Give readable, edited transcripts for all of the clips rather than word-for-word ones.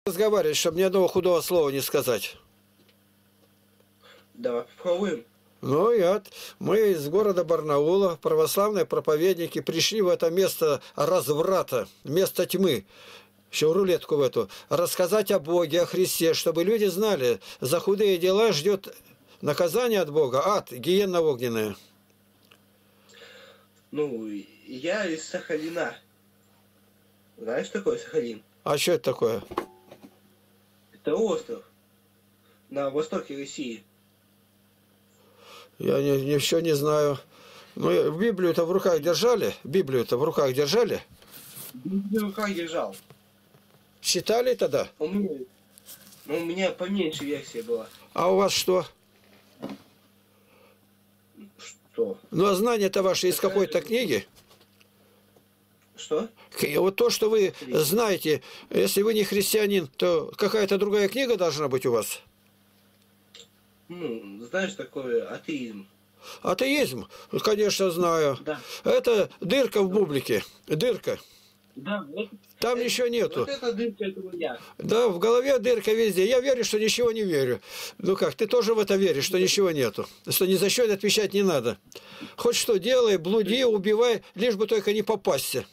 Разговаривать, чтобы ни одного худого слова не сказать. Давай попробуем. Ну, мы из города Барнаула, православные проповедники, пришли в это место разврата, место тьмы, еще в рулетку в эту, рассказать о Боге, о Христе, чтобы люди знали, за худые дела ждет наказание от Бога, ад, гиенна огненная. Ну, я из Сахалина. Знаешь, что такое Сахалин? А что это такое? Это остров на востоке России. Я ничего не знаю. Ну, Библию-то в руках держали? Библию-то в руках держали? Библию в руках держал. Читали тогда? У меня поменьше версия была. А у вас что? Что? Ну, а знания-то ваши из какой-то книги? Что? Вот то, что вы знаете, если вы не христианин, то какая-то другая книга должна быть у вас? Ну, знаешь, такое атеизм. Атеизм? Конечно, знаю. Да. Это дырка в бублике. Дырка. Да, Там ничего нету. Вот это дырка, этого я. Да, в голове дырка везде. Я верю, что ничего не верю. Ну как, ты тоже в это веришь, что ничего нету. Что ни за счет отвечать не надо. Хоть что делай, блуди, убивай, лишь бы только не попасться.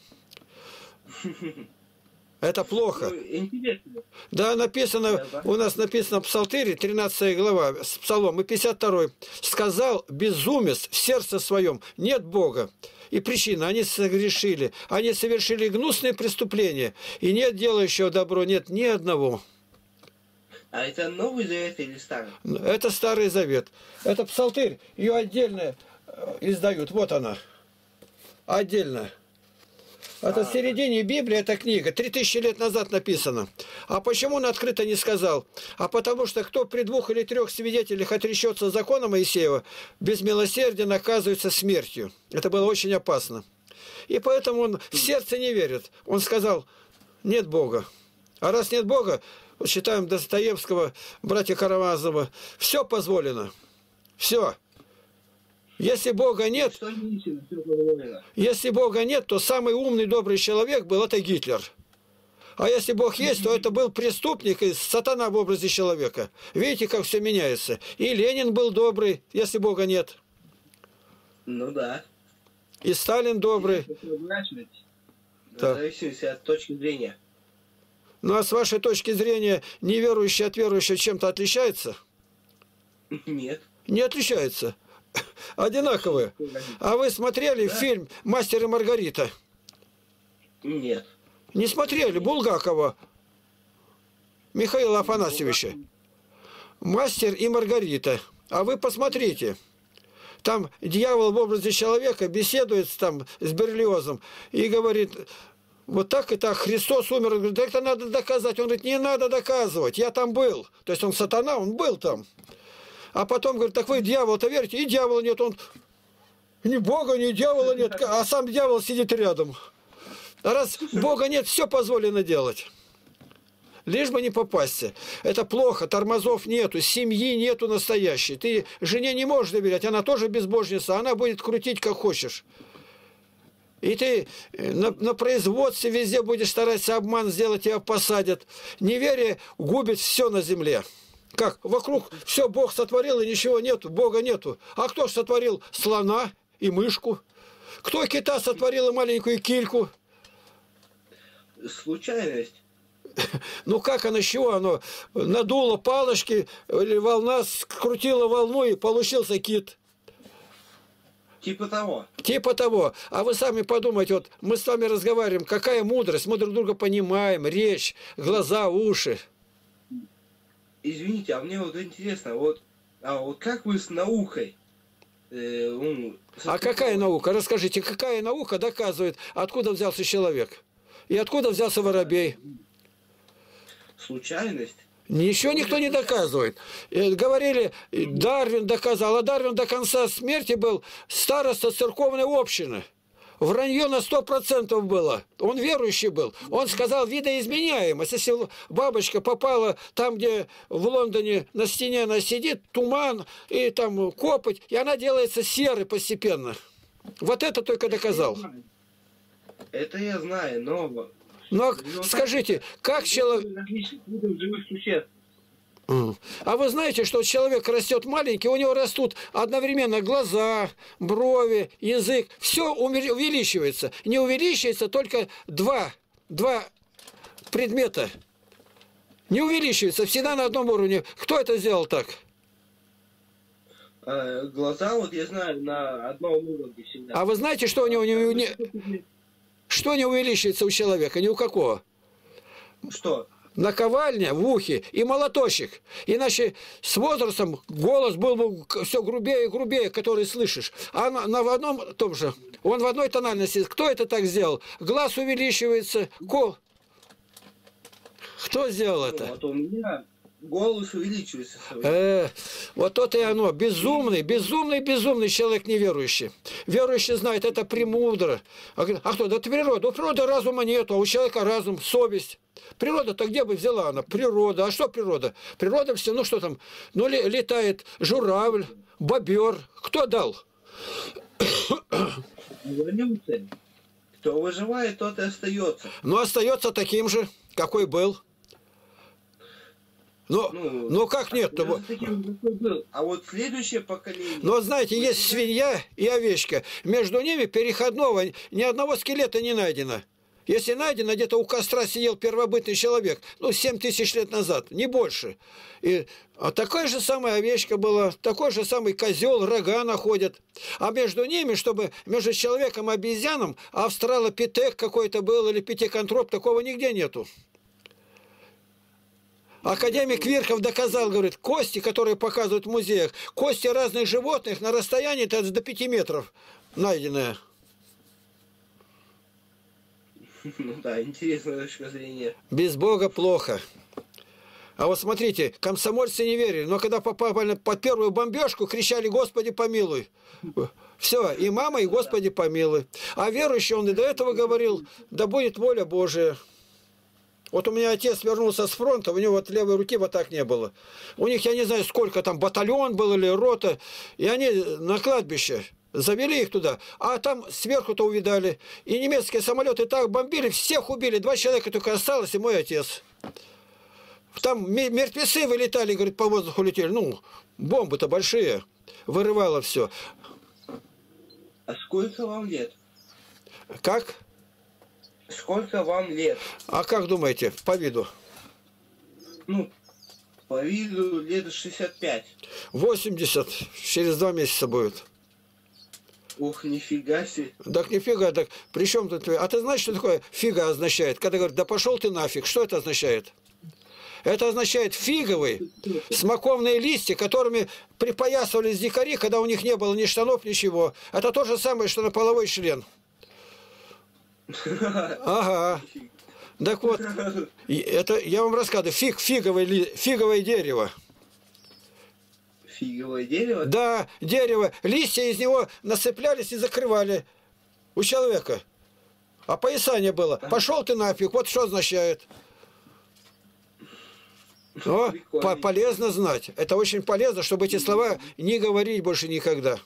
Это плохо. Ну, интересно. Да, написано, у нас написано в Псалтире, 13 глава, с Псалом, и 52. «Сказал безумец в сердце своем, нет Бога». И причина, они согрешили, они совершили гнусные преступления, и нет делающего добро, нет ни одного. А это Новый Завет или Старый? Это Старый Завет. Это Псалтырь, ее отдельно издают, вот она, отдельно. Это в середине Библии, эта книга, 3000 лет назад написана. А почему он открыто не сказал? А потому что кто при 2 или 3 свидетелях отречется закона Моисеева, без милосердия наказывается смертью. Это было очень опасно. И поэтому он в сердце не верит. Он сказал, нет Бога. А раз нет Бога, вот считаем Достоевского, братья Карамазова, все позволено. Все. Если Бога нет, то самый умный, добрый человек был это Гитлер. А если Бог есть, то это был преступник и сатана в образе человека. Видите, как все меняется. И Ленин был добрый, если Бога нет. Ну да. И Сталин добрый. Да. В зависимости от точки зрения. Ну а с вашей точки зрения, неверующий от верующего чем-то отличается? Нет. Не отличается. Одинаковые. А вы смотрели фильм «Мастер и Маргарита»? Нет. Не смотрели? Булгакова Михаила Афанасьевича. «Мастер и Маргарита». А вы посмотрите. Там дьявол в образе человека беседует там с Берлиозом и говорит, вот так и так, Христос умер. Он говорит, да это надо доказать. Он говорит, не надо доказывать, я там был. То есть он сатана, он был там. А потом говорит, так вы дьявол-то верите? И дьявола нет, он ни Бога, ни дьявола нет, а сам дьявол сидит рядом. А раз Бога нет, все позволено делать. Лишь бы не попасться. Это плохо, тормозов нету, семьи нету настоящей. Ты жене не можешь доверять, она тоже безбожница, она будет крутить как хочешь. И ты на производстве везде будешь стараться обман сделать, тебя посадят. Неверие губит все на земле. Как? Вокруг все Бог сотворил, и ничего нету, Бога нету. А кто ж сотворил слона и мышку? Кто кита сотворил и маленькую кильку? Случайность. Ну как оно, чего оно? Надуло палочки, или волна скрутила волну, и получился кит. Типа того. Типа того. А вы сами подумайте, вот мы с вами разговариваем, какая мудрость, мы друг друга понимаем, речь, глаза, уши. Извините, а мне вот интересно, вот как вы с наукой? А какая наука? Расскажите, какая наука доказывает, откуда взялся человек? И откуда взялся воробей? Случайность? Ничего никто не доказывает. Говорили, Дарвин доказал, а Дарвин до конца смерти был староста церковной общины. Вранье на 100% было. Он верующий был. Он сказал, видоизменяемость. Если бабочка попала там, где в Лондоне на стене она сидит, туман и там копоть, и она делается серой постепенно. Вот это только доказал. Это я знаю, но Но Ну, скажите, как человек... Различных видов живых существ. А вы знаете, что человек растет маленький, у него растут одновременно глаза, брови, язык. Все увеличивается. Не увеличивается только два предмета. Не увеличивается, всегда на одном уровне. Кто это сделал так? Глаза, вот я знаю, на одном уровне всегда. А вы знаете, что у него что не увеличивается у человека? Ни у какого. Что? Наковальня в ухе и молоточек. Иначе с возрастом голос был бы все грубее и грубее, который слышишь. А в одном том же, он в одной тональности. Кто это так сделал? Глаз увеличивается. Кто сделал это? Вот у меня голос увеличивается. Вот то-то и оно. Безумный человек неверующий. Верующий знает, это премудро. А кто? Да это природа. У природы разума нету, а у человека разум, совесть. Природа-то где бы взяла она? Природа. А что природа? Природа все, ну что там? Ну летает журавль, бобер. Кто дал? Эволюция. Кто выживает, тот и остается. Ну, остается таким же, какой был. Ну как нет? А вот следующее поколение... Но знаете, есть свинья и овечка. Между ними переходного ни одного скелета не найдено. Если найдено, где-то у костра сидел первобытный человек, 7 тысяч лет назад, не больше. А такая же самая овечка была, такой же самый козел, рога находят. А между ними, чтобы между человеком и обезьяном, австралопитек какой-то был или пятикантроп, такого нигде нету. Академик Вирхов доказал, говорит, кости, которые показывают в музеях, кости разных животных на расстоянии до 5 метров найденные. Ну да, интересная точка зрения. Без Бога плохо. А вот смотрите, комсомольцы не верили, но когда попали под первую бомбежку, кричали «Господи, помилуй». Все, и мама, и Господи, помилуй. А верующий, он и до этого говорил, да будет воля Божия. Вот у меня отец вернулся с фронта, у него вот левой руки вот так не было. У них, я не знаю, сколько там, батальон был или рота, и они на кладбище завели их туда, а там сверху-то увидали. И немецкие самолеты так бомбили, всех убили, 2 человека только осталось, и мой отец. Там мертвецы вылетали, говорит, по воздуху летели. Бомбы-то большие, вырывало все. А сколько вам лет? Как? Сколько вам лет? А как думаете, по виду? По виду лет 65. 80, через 2 месяца будет. Ох, нифига себе. Так нифига, так при чем тут... А ты знаешь, что такое фига означает? Когда говорят, да пошел ты нафиг, что это означает? Это означает фиговые, смоковные листья, которыми припоясывались дикари, когда у них не было ни штанов, ничего. Это то же самое, что на половой член. Ага. Так вот, это я вам рассказываю, фиговое дерево. Фиговое дерево? Да, дерево, листья из него насыплялись и закрывали у человека. А поясание было. Пошел ты нафиг, вот что означает. Полезно знать. Это очень полезно, чтобы эти слова не говорить больше никогда.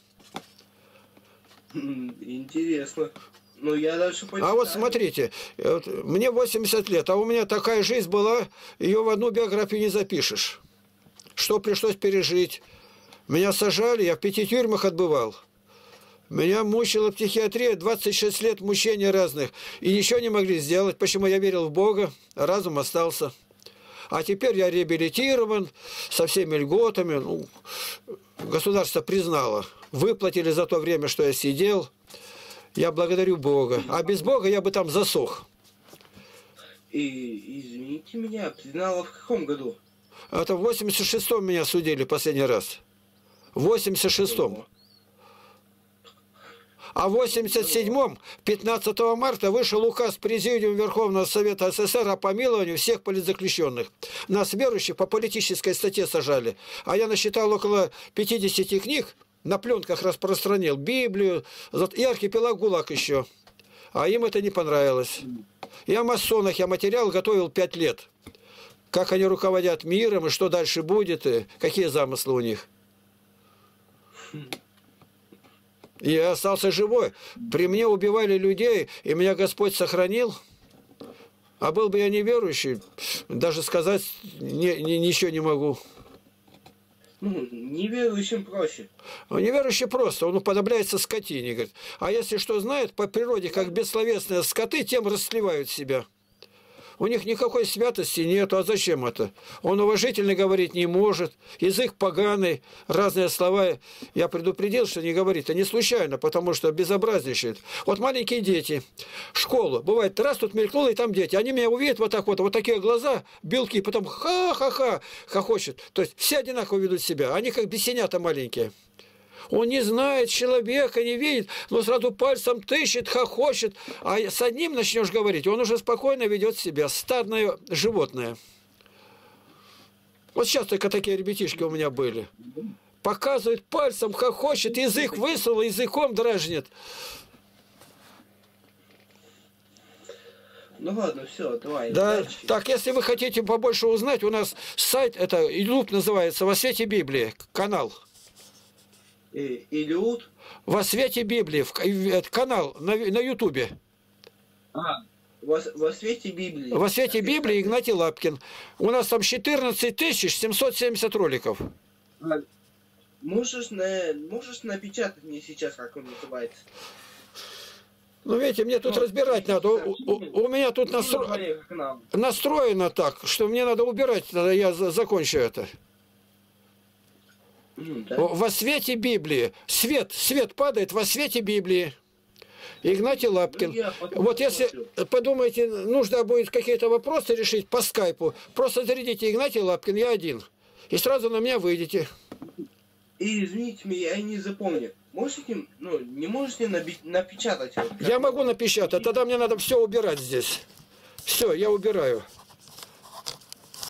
Интересно. Я дальше почитаю. А вот смотрите, мне 80 лет, а у меня такая жизнь была, ее в одну биографию не запишешь. Что пришлось пережить. Меня сажали, я в 5 тюрьмах отбывал. Меня мучила психиатрия, 26 лет мучений разных. И ничего не могли сделать. Почему? Я верил в Бога, разум остался. А теперь я реабилитирован, со всеми льготами. Государство признало. Выплатили за то время, что я сидел. Я благодарю Бога. А без Бога я бы там засох. И, извините меня, признало в каком году? Это в 86-м меня судили последний раз. В 86-м. А в 87-м, 15 марта, вышел указ Президиума Верховного Совета СССР о помиловании всех политзаключенных. Нас, верующих, по политической статье сажали. А я насчитал около 50 книг, на пленках распространил Библию и архипелаг ГУЛАГ еще. А им это не понравилось. Я о масонах, я материал готовил 5 лет. Как они руководят миром, и что дальше будет, и какие замыслы у них. И я остался живой. При мне убивали людей, и меня Господь сохранил. А был бы я неверующий, даже сказать ничего не могу. Ну, неверующим проще. Неверующий просто, он уподобляется скотине, говорит. А если что знает, по природе, как бессловесные скоты, тем расслевают себя. У них никакой святости нету, а зачем это? Он уважительно говорить не может, язык поганый, разные слова. Я предупредил, что не говорит, а не случайно, потому что безобразничает. Вот маленькие дети, школу, бывает, раз тут мелькнуло, и там дети, они меня увидят вот так вот такие глаза, белки, потом ха-ха-ха, хохочет. То есть все одинаково ведут себя, они как бесенята маленькие. Он не знает человека, не видит, но сразу пальцем тыщет, хохочет. А с одним начнешь говорить, он уже спокойно ведет себя. Стадное животное. Вот сейчас только такие ребятишки у меня были. Показывает пальцем, хохочет, язык высунул, языком дразнит. Ну ладно, все, давай. Да, дальше. так, если вы хотите побольше узнать, у нас сайт, это YouTube называется «Во свете Библии», канал. Илиут? «Во свете Библии», канал на Ютубе. Во свете Библии. «Во свете Библии» Игнатий Лапкин. У нас там 14 770 роликов. Можешь напечатать мне сейчас, как он называется? Ну, видите, мне тут разбирать надо. У меня тут настроено так, что мне надо убирать, я закончу это. Да? Во свете Библии. Свет падает во свете Библии. Игнатий Лапкин. Вот если подумаете, нужно будет какие-то вопросы решить по скайпу, просто зарядите Игнатий Лапкин, я один. И сразу на меня выйдете. И извините меня, я не запомню. Можете, не можете напечатать? Я могу напечатать, тогда мне надо все убирать здесь. Все, я убираю.